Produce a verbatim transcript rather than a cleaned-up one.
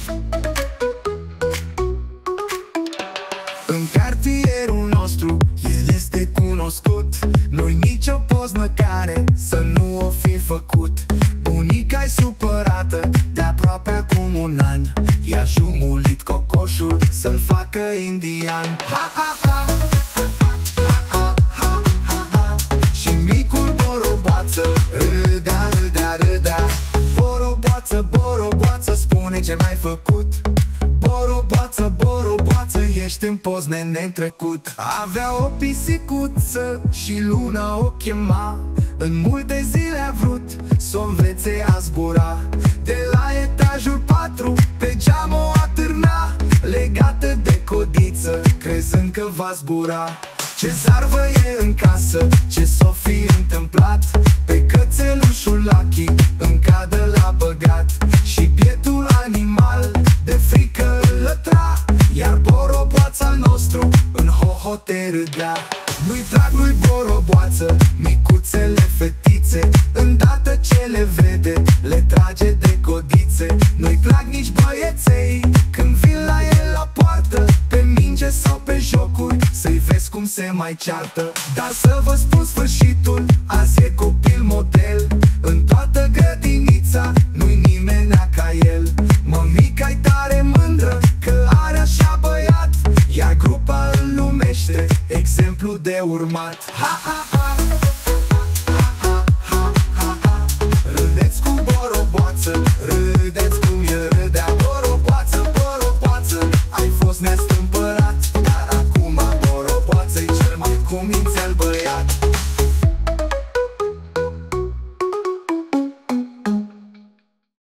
În cartierul nostru el este cunoscut, nu-i nicio poznă care să nu o fi făcut. Bunica-i supărată de aproape acum un an, i-a jumulit cocoșul să-l facă indian. Ha, ha, ha! Și micul Boroboață râdea, râdea, râdea. Boroboață, Boroboață, spune ce m-ai făcut. Boroboață, Boroboață, ești în pozne netrecut. Avea o pisicuță și luna o chema. În multe zile a vrut s-o învețe a zbura. De la etajul patru pe geam o atârna, legată de codiță, crezând că va zbura. Ce zarvă e în casă, ce s-o fi întâmplat? Pe cățelușul Lucky în cadă l-a băgat. Și bietul animal de frică îl lătra, iar Boroboața al nostru în hohote râdea. Nu-i drag lui Boroboață micuțele fetițe, îndată ce le vede le trage de codițe. Nu-i drag nici băieței când vin la el la poartă, pe minge sau pe jocuri să-i vezi cum se mai ceartă. Dar să vă spun sfârșitul, azi e copil model. În toată grădinița nu-i nimenea ca el. Mămica-i tare mândră că are așa băiat, iar grupa îl numește exemplu de urmat. Ha!